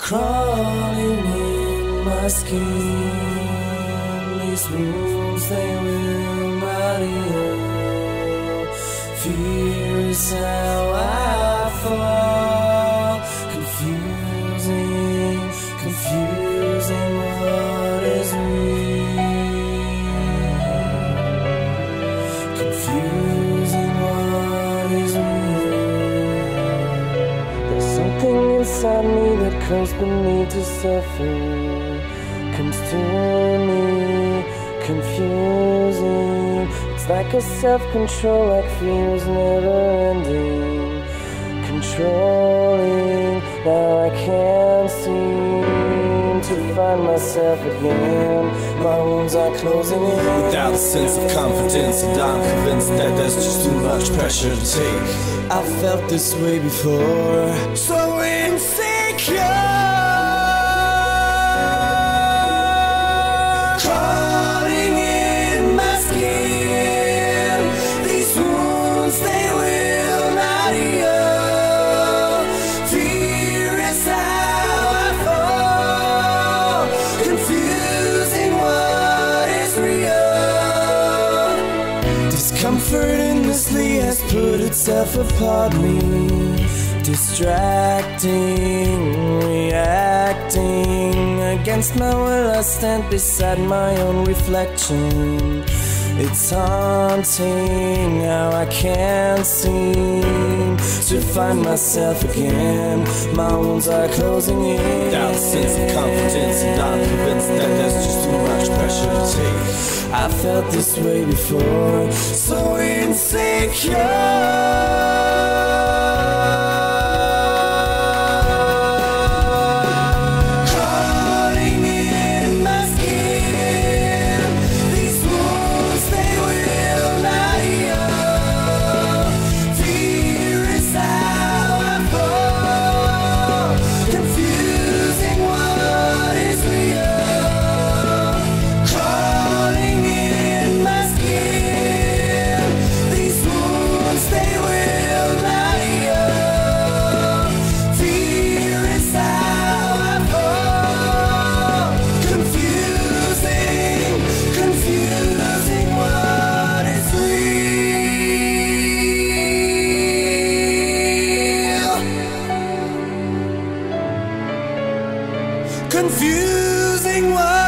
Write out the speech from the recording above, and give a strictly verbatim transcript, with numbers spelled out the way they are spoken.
Crawling in my skin, these wounds they will not heal. Fear is how I fall, confusing, confusing what is real, confusing what is real. There's something inside me that comes beneath to suffer, comes to me, confusing. It's like a self-control, like fear is never ending, controlling. Now I can't seem to find myself again. My wounds are closing in. Without a sense of confidence, and I'm convinced that there's just too much pressure to take. I felt this way before, so insecure. Crawling in my skin, these wounds they will not heal. Fear is how I fall, confusing what is real. Discomfort endlessly has put itself upon me, distracting, reacting. Against my will I stand beside my own reflection. It's haunting how I can't seem to find myself again. My wounds are closing in. Without a sense of confidence, and I'm convinced that there's just too much pressure to take. I felt this way before, so insecure. Confusing what